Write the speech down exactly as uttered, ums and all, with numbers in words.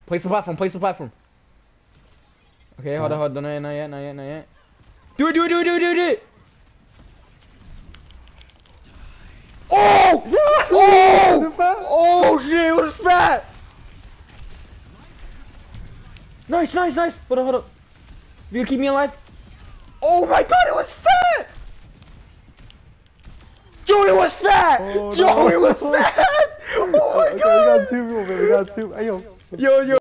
Place the platform, place the platform. Okay, hold on, hold on, not yet, not yet, not yet, not yet. Do it, do it, do it, do it, do it, do it! Oh! Oh! Oh shit, it was fat! Nice, nice, nice! Hold on, hold on. You keep me alive? Oh my god, it was fat! Joey was fat! Oh, Joey no. was fat! Oh my okay, god! we got two people, man. We got two. Hey, yo. Yo, yo.